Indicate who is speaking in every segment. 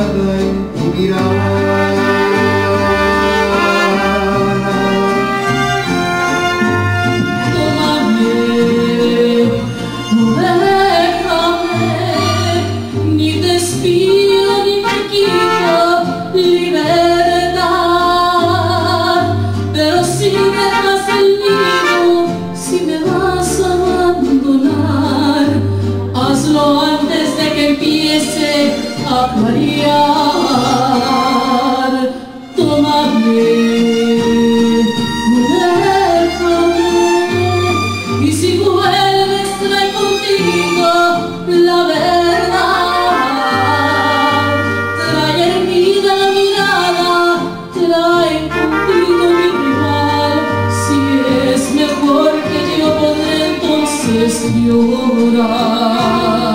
Speaker 1: mirada en tu mirada.
Speaker 2: A clarear, tómame, déjame, y si vuelves trae contigo la verdad. Trae herida la mirada, trae contigo mi rival. Si es mejor que yo podré entonces llorar.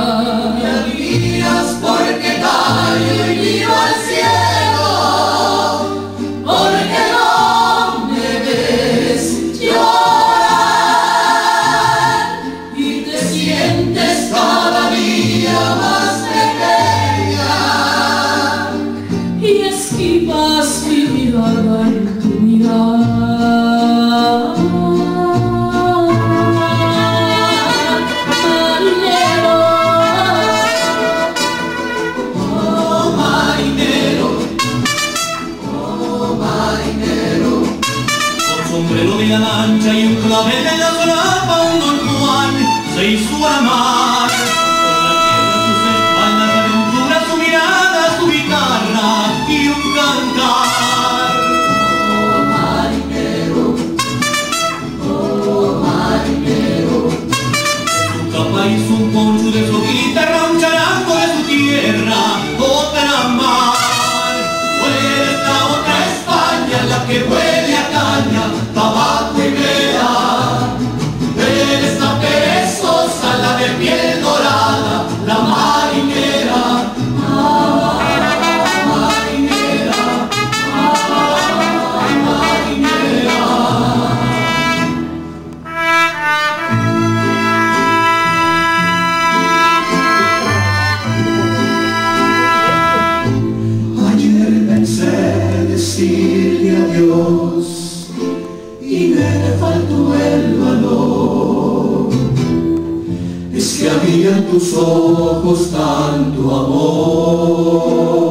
Speaker 3: Porque callo y miro al cielo, porque no me ves llorar y te sientes cada día más pequeña y esquivas mi mirada en tu mirada.
Speaker 4: Sombrero de la lancha y un clavel de la solapa, un Don Juan se hizo a amar. Por la tierra, sus espaldas, aventuras, su mirada, su guitarra y un cantar.
Speaker 3: Oh marinero,
Speaker 4: de su capa y su poncho, de su guitarra, un charango de su tierra, otra mar. Pues la otra España, la que huele a caña, tabaco y vela. Eres la perezosa, la de piel dorada, la marinera. Marinera, marinera.
Speaker 1: Ayer pensé decirle adiós y me faltó el valor. Es que había en tus ojos tanto amor.